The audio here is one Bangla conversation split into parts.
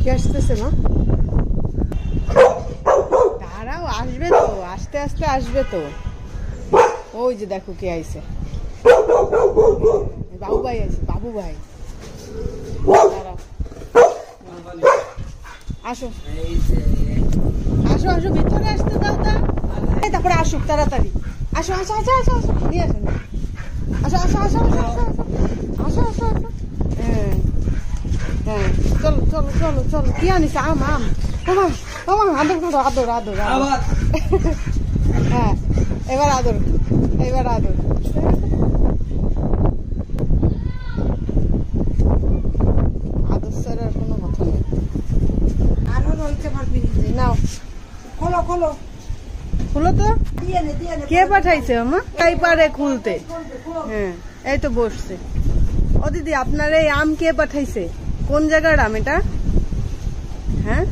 কে আসতেছে মা? তারাও আসবে তো, আস্তে আস্তে আসবে তো। ওই যে দেখো কে আইছে, বাবু ভাই আছে, বাবু ভাই। দাঁড়াও, আসো আসো আসো, ভিতরে আসতে দাও তা, তারপরে আসুক তাড়াতাড়ি। আসো আসো আসো আসো আসো, নিয়ে আসো, আসো আসো আসো আসো আসো আসো আসো আসো। হ্যাঁ হ্যাঁ, চলো চলো চলো চলো। কি আনিস? আম আম। তোমার তোমার আদর করো, আদর আদর আদর। হ্যাঁ, এবার আদর, এবার আদর। আদর ছাড়া আর কোনো কথা নেই। আরো রয়েছে আমার ফ্রিজে। নাও, খোলো খোলো, খুলো তো। দিয়ে নে দিয়ে নে। কে পাঠাইছে আমা? তাই পারে খুলতে। হ্যাঁ, এই তো বসছে। ও দিদি, আপনার এই আম কে পাঠাইছে? কোন জায়গার আম এটা? হ্যাঁ,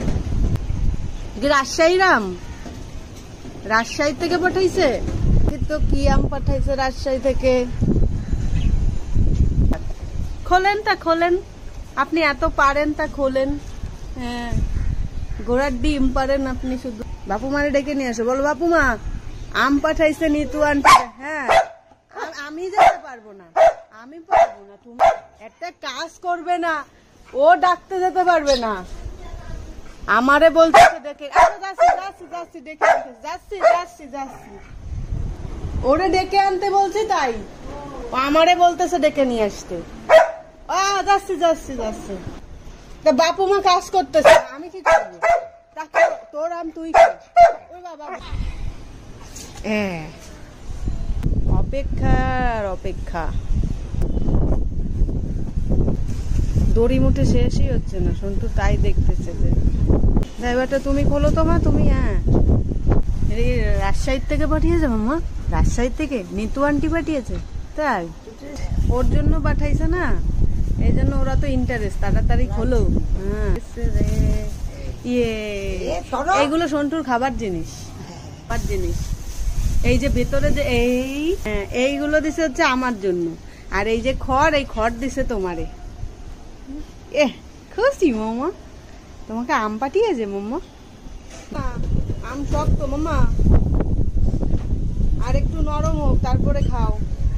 রাজশাহীর আম? রাজশাহী থেকে পাঠাইছে? তো কি আম পাঠাইছে রাজশাহী থেকে? খোলেন তা খোলেন, আপনি এত পারেন তা খোলেন। হ্যাঁ, ঘোড়ার ডিম পারেন আপনি শুধু। বাপু মারে ডেকে নিয়ে আসো, বলো বাপু মা আম পাঠাইছে নিতু আনতে। হ্যাঁ, আমি যেতে পারবো না, আমি পারবো না। তুমি একটা কাজ করবে না, ও ডাকতে যেতে পারবে না। আমারে বলতেছে ডেকে, যাচ্ছি যাচ্ছি যাচ্ছি, ডেকে আনতে যাচ্ছি যাচ্ছি যাচ্ছি। ওরে ডেকে আনতে বলছি তাই আমারে বলতেছে ডেকে নিয়ে আসতে। যাচ্ছি যাচ্ছি যাচ্ছি। তা বাপু মা কাজ করতেছে, আমি কি করবো? তোর আম তুই খা। ওই বাবা, অপেক্ষার অপেক্ষা। দড়ি মুঠে শেষই হচ্ছে না, সন্টু তাই দেখতেছে যে। ড্রাইভারটা তুমি খোলো তো মা, তুমি। হ্যাঁ, রাজশাহীর থেকে পাঠিয়েছে মামা, রাজশাহীর থেকে নিতু আন্টি পাঠিয়েছে। তাই ওর জন্য পাঠাইছে না, এই জন্য ওরা তো ইন্টারেস্ট, তাড়াতাড়ি খোলো। হ্যাঁ, ইয়ে এইগুলো সন্টুর খাবার জিনিস, খাবার জিনিস। এই যে ভেতরে যে এইগুলো দিছে হচ্ছে আমার জন্য, আর এই যে খড়, এই খড় দিছে তোমারে। খুশি মামা, তোমাকে আম পাঠিয়েছে মামা। আম শক্ত মামা, আর একটু নরম হোক তারপরে খাও।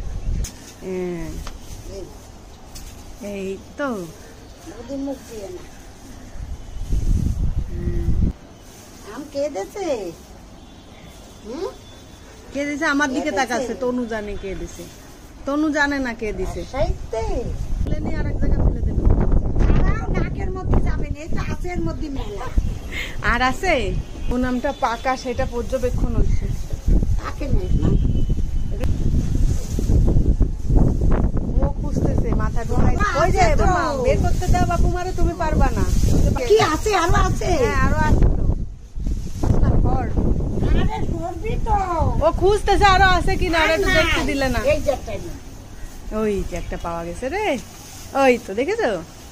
এই তো মুখ দিয়ে না। আম কে দিছে? কে দিছে? আমার দিকে তাকাচ্ছে। তনু জানে কে দিছে, তনু জানে না কে দিছে। ফেলে নিয়ে আর এক জায়গায় ফেলে দেবো। নাকের মধ্যে যাবে না, এটা আঁচের মধ্যে মেলা। আর আছে ও নামটা পাকা, সেটা পর্যবেক্ষণ হচ্ছে। তাকে নেই না, ও খুঁজতেছে মাথা ঢোকাই। ওই যে বের করতে দাও বাপু মারে, তুমি পারবা না। কি আছে? আরো আছে? হ্যাঁ, আরো আছে তো। আরে সরবি তো। ও খুঁজতেছে আরো আছে কিনা, আর একটু দেখতে দিলে না। এই যে একটা, ওই যে একটা পাওয়া গেছে রে, ওই তো দেখেছো।